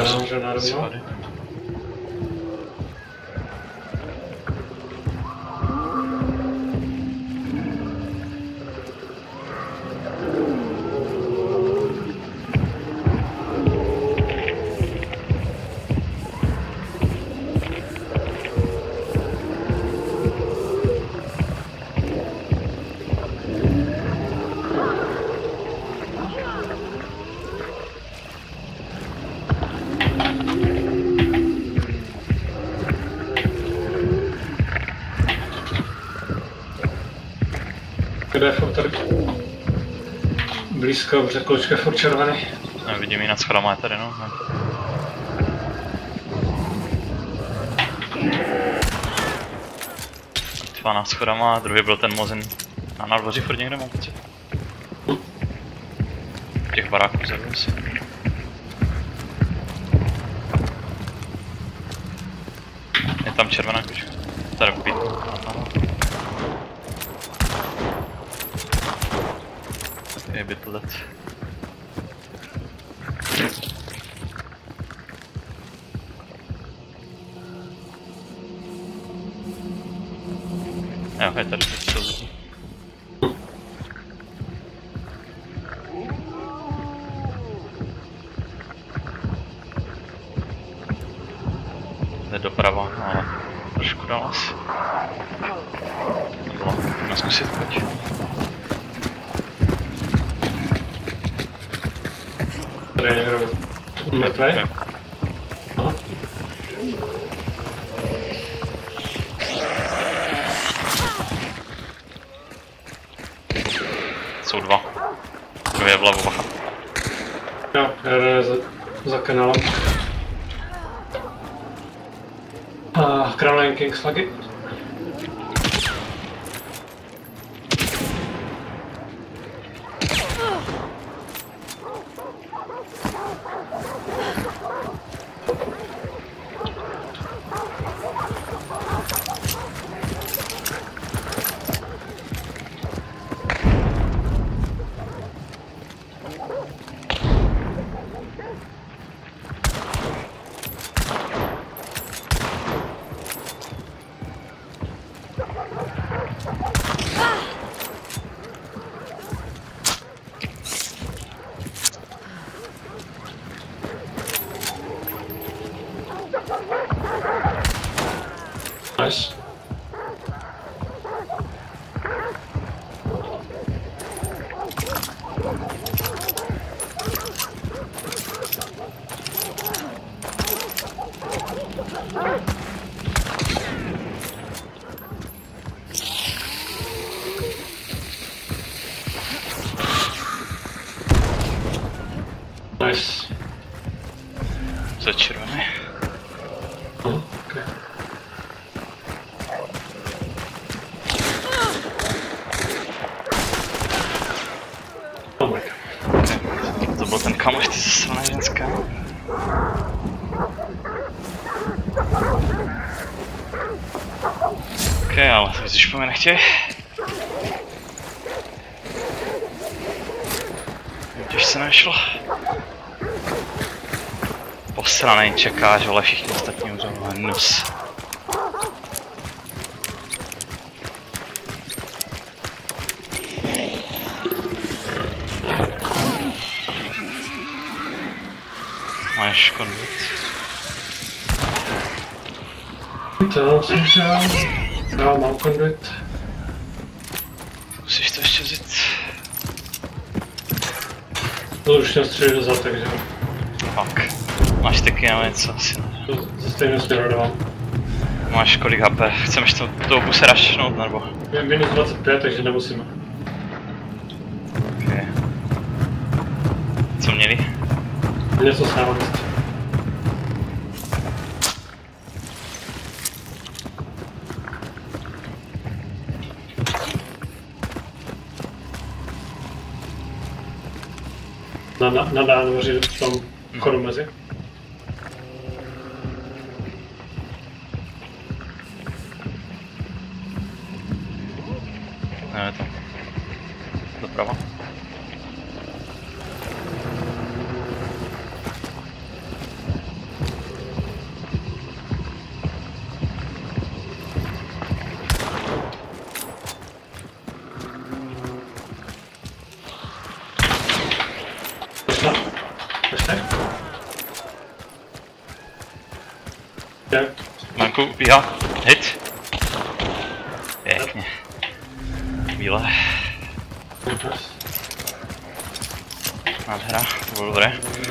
nahoře na rovno. Kde je furt tady blízko, protože količka je furt červený. No, vidím ji nad schodama je tady, no. Dva nad schodama, druhý byl ten Mozin. A na dvoři furt někde mám pocit. Těch baráků zabil si. Je tam červená kočka. Tady být. Je bytlet. Jo, je tady to lidí. Jde doprava, ale trošku dál asi. Bylo, pojďme zkusit, pojď. Tady je někdo mrtvej? Aha. Jsou dva. Druhý je vlevo, bacha. Jo, jeden je za kanálem. Crown Kings flagy. Nice. Nice. Za červený. Okay. Oh my god. To byl ten kamoš, ty zasraná ženská. Ok, ale to už po mě nechtěj. Těž se nešlo. Posranej čekáš, ale všichni ostatní umřou, hnus. Máš konvit. To jsem šel. Já mám konvit. Musíš to ještě vzít. To už mě střelí dozad, takže... Fuck. Máš taky nebo něco asi ne. To ze stejného směru dávám. Máš kolik HP? Chceš to dobu se rašnout nebo? Je minus 25, takže nemusíme. Ok. Co měli? Něco s námi. Na nádvoří v tom chodu mezi. Ne, to. Doprava. Boku, bíhá. Hit. Pěkně. Bílé. Nádhera, to bylo dobré.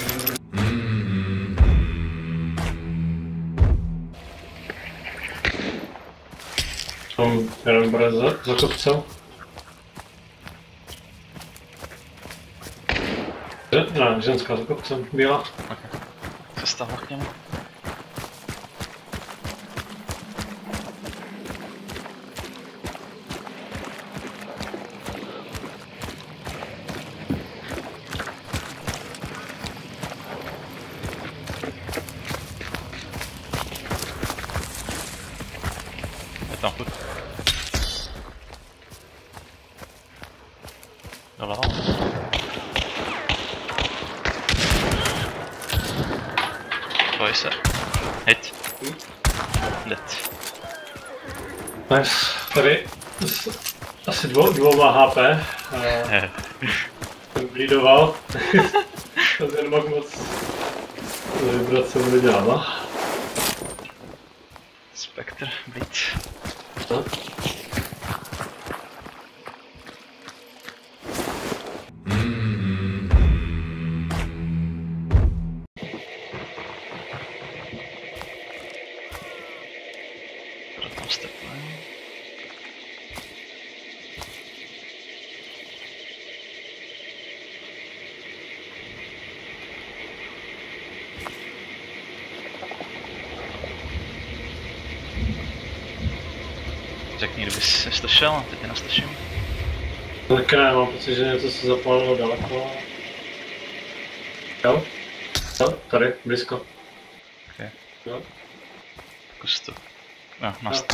Jeden bude za kopcem. Ne, ženská za kopcem, bílá. Okay. Se stáhla k němu. Je tam furt. Doleva. Boj se. Hit. Dead. Nice. Tady asi dvouma HP. Jsem bleedoval. To nemohl moc vybrat, co bude dělat, no? Spectre, bleed. No. Tam stepne. Řekni, kdybys neslyšel, a teď tě neslyším. Tak ne, mám pocit, že něco se zapálilo daleko. Jo? Jo, tady, blízko. Okay. Jo. Zkus to. No, nast.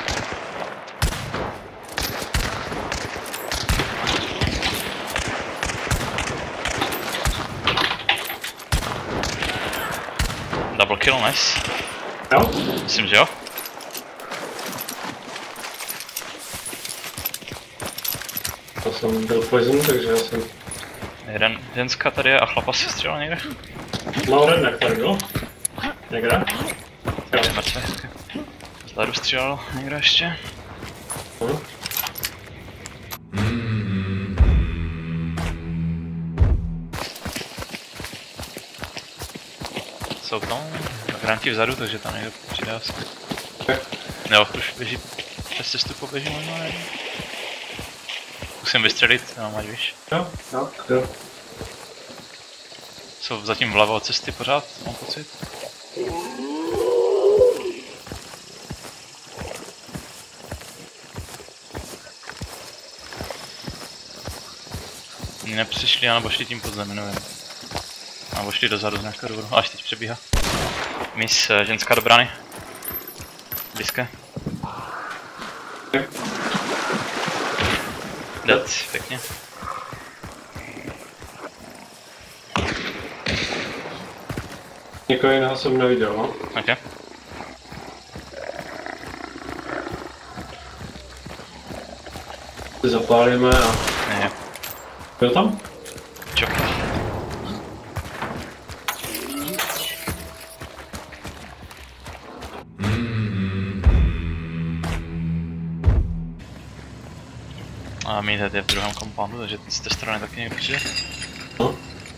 Double kill, nice. Jo? Myslím, že jo. To jsem byl poison, takže já jsem... Jeden ženská tady je a chlapa se střelil někde. Mám redneck tady, jo? Někde? Jo. Je mrtvý. Zadu střílel někde ještě. Jsou tam granti vzadu, takže tam někdo přidá asi. Jo, už běží přes cestu poběží normálně. Musím vystřelit, no, ať víš. Jo, jo. Jsou zatím vlevo od cesty pořád, mám pocit. Nepřišli, anebo šli tím pod zemi, nevím. Nebo šli dozadu z nějakého důvodu, až teď přebíhá. Miss, ženská do brány. Blízké. Dead, pěkně. Nikoho jiného jsem neviděl, no. Ok. Zapálíme a... Je. Byl tam? Čok. A Meathead je v druhém kompoundu, takže z té strany taky někdo přijde. No.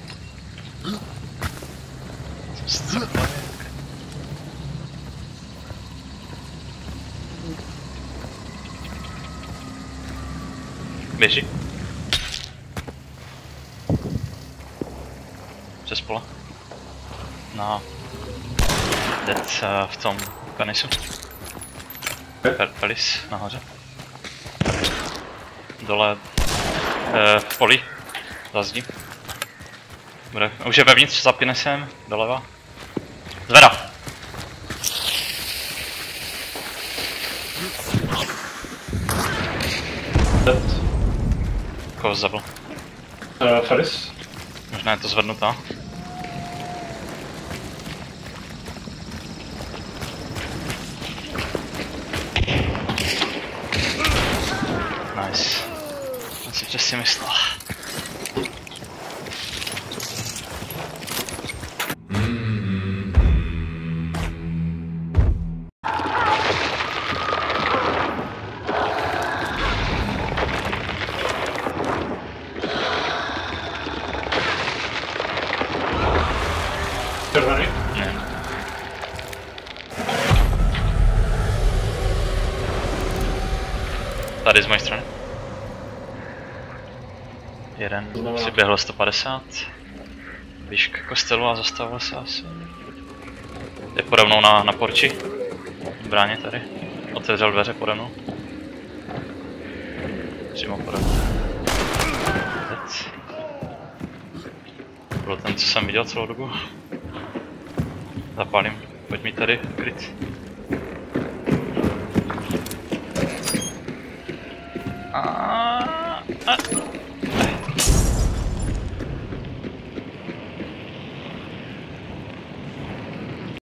Běží. Přes pole. No. Dead v tom penisu. Pelis nahoře. Dole v poli. Za zdí. Bude, už je vevnitř za pinesem, doleva. Zveda! Dead. Koho zabil? Ferris. Možná je to zvednutá. Nice. Já si přesně myslel. mojí strany. Jeden Znamená- přiběhl 150. Blíž k kostelu a zastavil se asi. Je pode mnou na porči. V bráně tady. Otevřel dveře pode mnou. Přímo pode mnou. Teď. Byl ten, co jsem viděl celou dobu. Zapálím. Pojď mi tady kryt.